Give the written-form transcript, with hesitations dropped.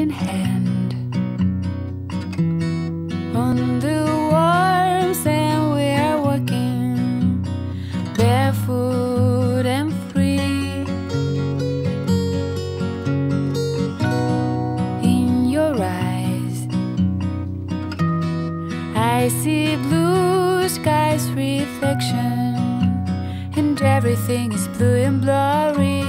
in hand on the warm sand. We are walking barefoot and free. In your eyes I see blue skies reflection, and everything is blue and blurry.